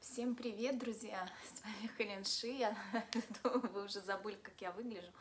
Всем привет, друзья! С вами Хеленши. Я думаю, вы уже забыли, как я выгляжу.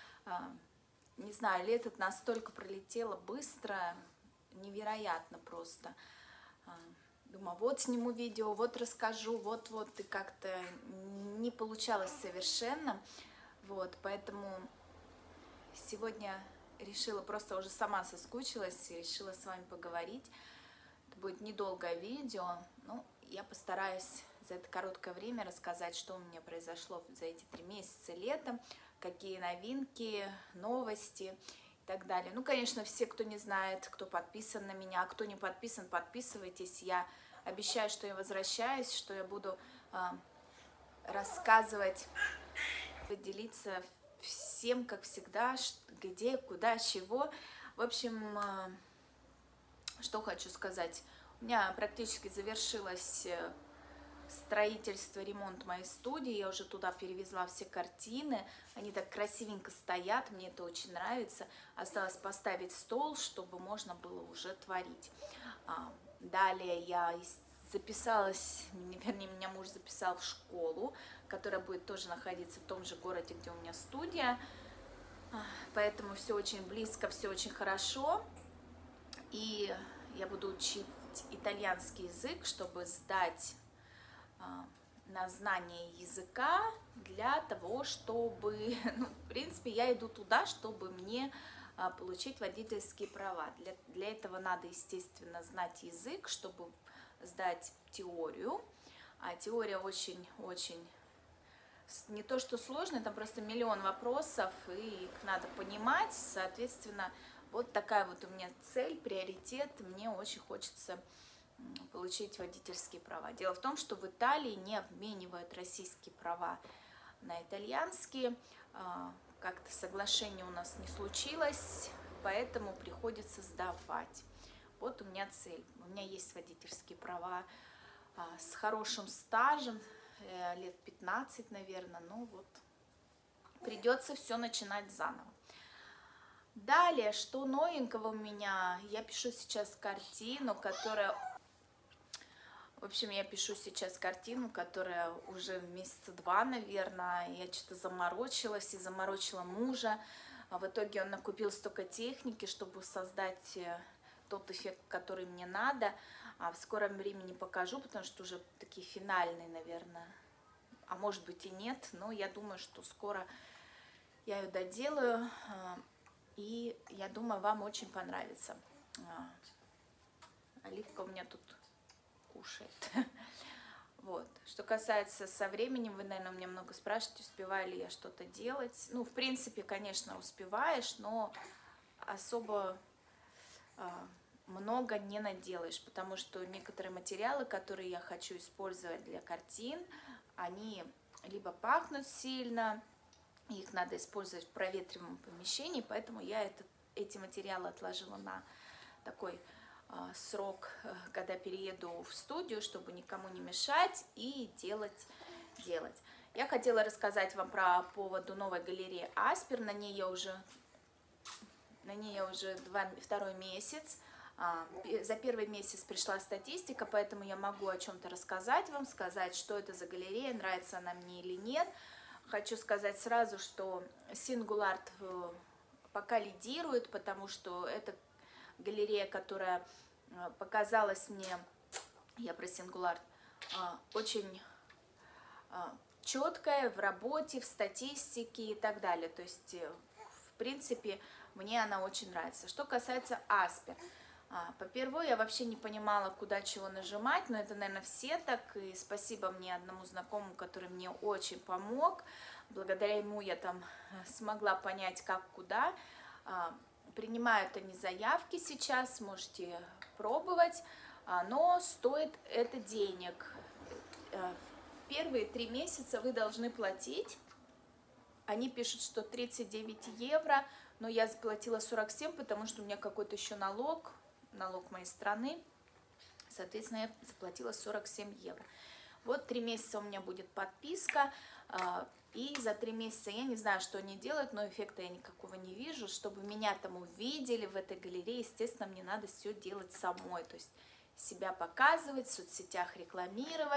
Не знаю, лето настолько пролетело быстро, невероятно просто. Думаю, вот сниму видео, вот расскажу, вот, и как-то не получалось совершенно. Вот, поэтому сегодня решила, просто уже сама соскучилась и решила с вами поговорить. Это будет недолгое видео, но я постараюсь за это короткое время рассказать, что у меня произошло за эти 3 месяца лета, какие новинки, новости и так далее. Ну, конечно, все, кто не знает, кто подписан на меня, а кто не подписан, подписывайтесь. Я обещаю, что я возвращаюсь, что я буду рассказывать, делиться всем, как всегда, где, куда, чего. В общем, что хочу сказать. У меня практически завершилось строительство, ремонт моей студии. Я уже туда перевезла все картины. Они так красивенько стоят, мне это очень нравится. Осталось поставить стол, чтобы можно было уже творить. Далее я записалась, вернее, меня муж записал в школу, которая будет тоже находиться в том же городе, где у меня студия. Поэтому все очень близко, все очень хорошо. И я буду учить итальянский язык, чтобы сдать на знание языка, для того, чтобы, ну, в принципе, я иду туда, чтобы мне получить водительские права. Для этого надо, естественно, знать язык, чтобы сдать теорию. А теория очень-очень не то что сложная, там просто миллион вопросов, и их надо понимать, соответственно, вот такая вот у меня цель, приоритет. Мне очень хочется получить водительские права. Дело в том, что в Италии не обменивают российские права на итальянские. Как-то соглашение у нас не случилось, поэтому приходится сдавать. Вот у меня цель. У меня есть водительские права с хорошим стажем, лет 15, наверное. Ну вот, придется все начинать заново. Далее, что новенького у меня? Я пишу сейчас картину, которая... В общем, я пишу сейчас картину, которая уже месяца 2, наверное. Я что-то заморочилась и заморочила мужа. В итоге он накупил столько техники, чтобы создать тот эффект, который мне надо. В скором времени покажу, потому что уже такие финальные, наверное. А может быть и нет, но я думаю, что скоро я ее доделаю. И я думаю, вам очень понравится. Оливка у меня тут кушает. Вот. Что касается со временем, вы, наверное, у меня много спрашиваете, успеваю ли я что-то делать. Ну, в принципе, конечно, успеваешь, но особо много не наделаешь, потому что некоторые материалы, которые я хочу использовать для картин, они либо пахнут сильно, их надо использовать в проветриваемом помещении, поэтому я эти материалы отложила на такой срок, когда перееду в студию, чтобы никому не мешать и делать. Я хотела рассказать вам про поводу новой галереи Аспер. На ней я уже второй месяц. За первый месяц пришла статистика, поэтому я могу о чем-то рассказать вам, сказать, что это за галерея, нравится она мне или нет. Хочу сказать сразу, что Сингуларт пока лидирует, потому что это галерея, которая показалась мне, я про Сингуларт, очень четкая в работе, в статистике и так далее. То есть, в принципе, мне она очень нравится. Что касается Аспер. По-первых, я вообще не понимала, куда чего нажимать, но это, наверное, все так, и спасибо мне одному знакомому, который мне очень помог. Благодаря ему я там смогла понять, как, куда. Принимают они заявки сейчас, можете пробовать, но стоит это денег. Первые 3 месяца вы должны платить. Они пишут, что 39 евро, но я заплатила 47, потому что у меня какой-то еще налог моей страны. Соответственно, я заплатила 47 евро. Вот 3 месяца у меня будет подписка, и за 3 месяца я не знаю, что они делают, но эффекта я никакого не вижу. Чтобы меня там увидели в этой галерее, естественно, мне надо все делать самой, то есть себя показывать, в соцсетях рекламировать,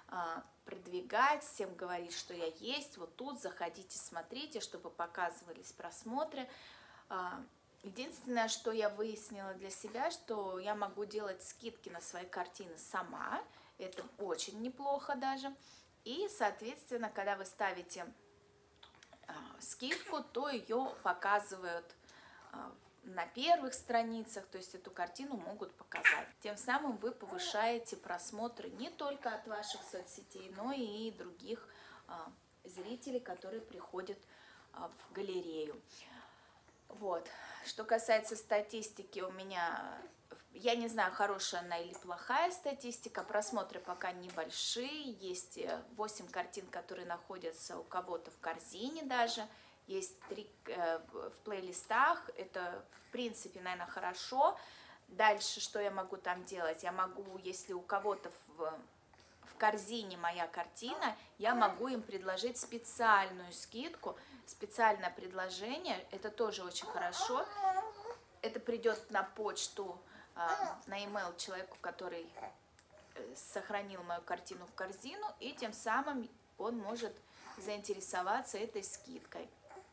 продвигать, всем говорить, что я есть, вот тут, заходите, смотрите, чтобы показывались просмотры. Единственное, что я выяснила для себя, что я могу делать скидки на свои картины сама, это очень неплохо даже. И, соответственно, когда вы ставите скидку, то ее показывают на первых страницах, то есть эту картину могут показать. Тем самым вы повышаете просмотры не только от ваших соцсетей, но и других зрителей, которые приходят в галерею. Вот. Что касается статистики, у меня, я не знаю, хорошая она или плохая статистика, просмотры пока небольшие, есть 8 картин, которые находятся у кого-то в корзине даже, есть 3 в плейлистах, это в принципе, наверное, хорошо. Дальше, что я могу там делать? Я могу, если у кого-то в корзине моя картина, я могу им предложить специальную скидку, специальное предложение, это тоже очень хорошо. Это придет на почту, на e-mail человеку, который сохранил мою картину в корзину, и тем самым он может заинтересоваться этой скидкой.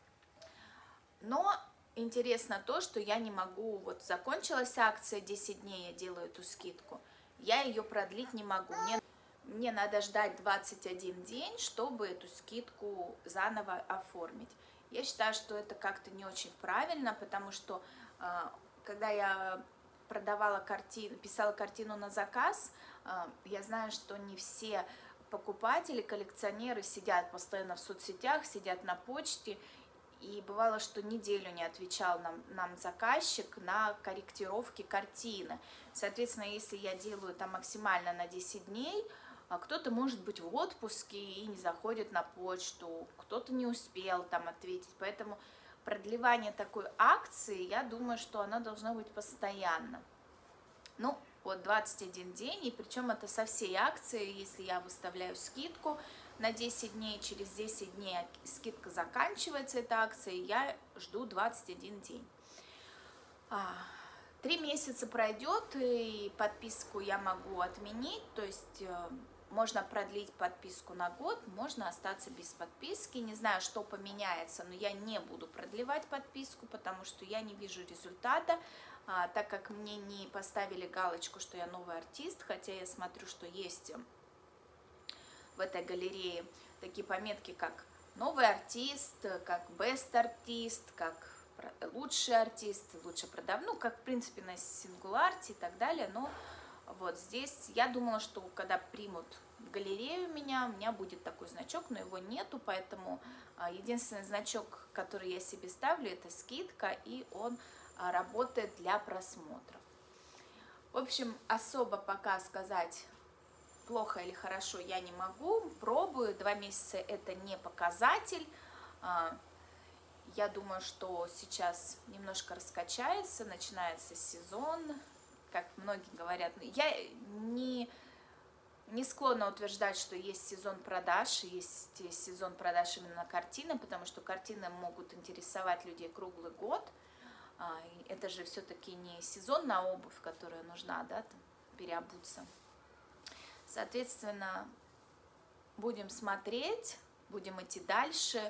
Но интересно то, что я не могу, вот закончилась акция 10 дней, я делаю эту скидку, я ее продлить не могу. Мне надо ждать 21 день, чтобы эту скидку заново оформить. Я считаю, что это как-то не очень правильно, потому что когда я продавала картину, писала картину на заказ, я знаю, что не все покупатели, коллекционеры сидят постоянно в соцсетях, сидят на почте, и бывало, что неделю не отвечал нам заказчик на корректировки картины. Соответственно, если я делаю там максимально на 10 дней, кто-то может быть в отпуске и не заходит на почту, кто-то не успел там ответить. Поэтому продлевание такой акции, я думаю, что она должна быть постоянно. Ну, вот 21 день, и причем это со всей акции, если я выставляю скидку на 10 дней, через 10 дней скидка заканчивается, эта акция, и я жду 21 день. 3 месяца пройдет, и подписку я могу отменить, то есть можно продлить подписку на год, можно остаться без подписки. Не знаю, что поменяется, но я не буду продлевать подписку, потому что я не вижу результата, так как мне не поставили галочку, что я новый артист, хотя я смотрю, что есть в этой галерее такие пометки, как новый артист, как best артист, как лучший артист, лучше продавец, ну, как в принципе на Сингуларте и так далее, но вот здесь я думала, что когда примут в галерею меня, у меня будет такой значок, но его нету, поэтому единственный значок, который я себе ставлю, это скидка, и он работает для просмотров. В общем, особо пока сказать, плохо или хорошо, я не могу, пробую, 2 месяца это не показатель. Я думаю, что сейчас немножко раскачается, начинается сезон, как многие говорят. Я не склонна утверждать, что есть сезон продаж, есть сезон продаж именно картины, потому что картины могут интересовать людей круглый год. Это же все-таки не сезон на обувь, которая нужна, да, там, переобуться. Соответственно, будем смотреть, будем идти дальше.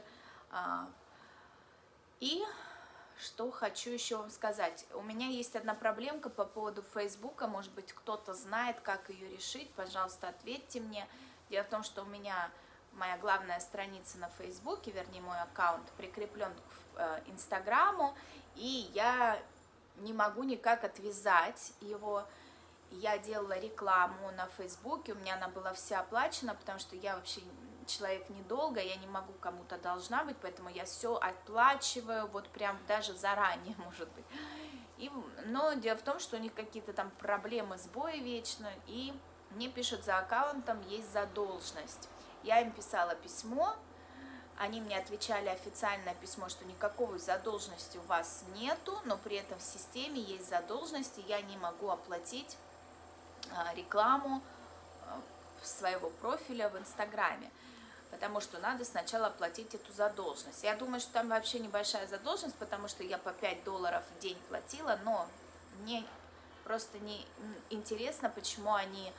И что хочу еще вам сказать. У меня есть одна проблемка по поводу Фейсбука. Может быть, кто-то знает, как ее решить. Пожалуйста, ответьте мне. Дело в том, что у меня моя главная страница на Фейсбуке, вернее, мой аккаунт прикреплен к Инстаграму, и я не могу никак отвязать его. Я делала рекламу на Фейсбуке, у меня она была вся оплачена, потому что я вообще человек недолго, я не могу кому-то должна быть, поэтому я все оплачиваю, вот прям даже заранее, может быть. Но дело в том, что у них какие-то там проблемы, сбои вечно, и мне пишут за аккаунтом, есть задолженность. Я им писала письмо, они мне отвечали официальное письмо, что никакой задолженности у вас нету, но при этом в системе есть задолженность, и я не могу оплатить рекламу своего профиля в Инстаграме, потому что надо сначала оплатить эту задолженность. Я думаю, что там вообще небольшая задолженность, потому что я по $5 в день платила, но мне просто не интересно, почему они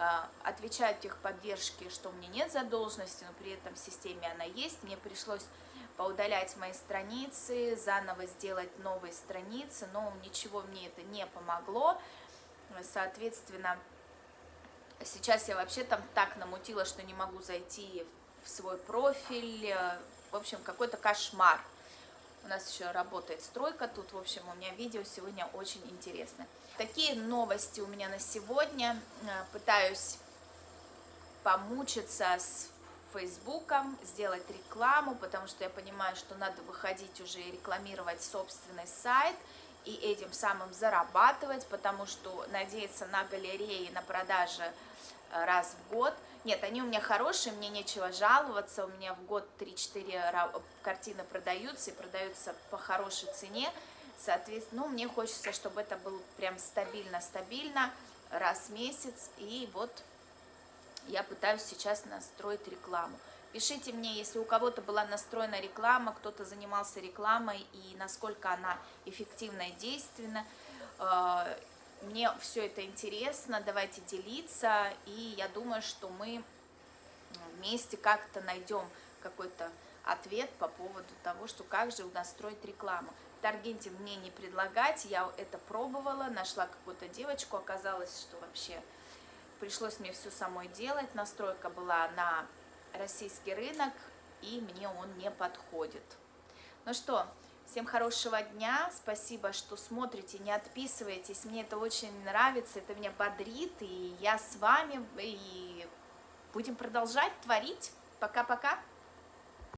отвечаю техподдержке, что у меня нет задолженности, но при этом в системе она есть. Мне пришлось поудалять мои страницы, заново сделать новые страницы, но ничего мне это не помогло. Соответственно, сейчас я вообще там так намутила, что не могу зайти в свой профиль. В общем, какой-то кошмар. У нас еще работает стройка тут. В общем, у меня видео сегодня очень интересное. Такие новости у меня на сегодня. Пытаюсь помучиться с Фейсбуком, сделать рекламу, потому что я понимаю, что надо выходить уже и рекламировать собственный сайт и этим самым зарабатывать, потому что надеяться на галереи, на продажи раз в год. Нет, они у меня хорошие, мне нечего жаловаться, у меня в год 3-4 картины продаются и продаются по хорошей цене. Соответственно, мне хочется, чтобы это было прям стабильно, раз в месяц, и вот я пытаюсь сейчас настроить рекламу. Пишите мне, если у кого-то была настроена реклама, кто-то занимался рекламой и насколько она эффективна и действенна. Мне все это интересно, давайте делиться, и я думаю, что мы вместе как-то найдем какой-то ответ по поводу того, что как же настроить рекламу. Таргетинг мне не предлагать, я это пробовала, нашла какую-то девочку, оказалось, что вообще пришлось мне все самой делать, настройка была на российский рынок, и мне он не подходит. Ну что, всем хорошего дня, спасибо, что смотрите, не отписывайтесь, мне это очень нравится, это меня бодрит, и я с вами, и будем продолжать творить. Пока-пока!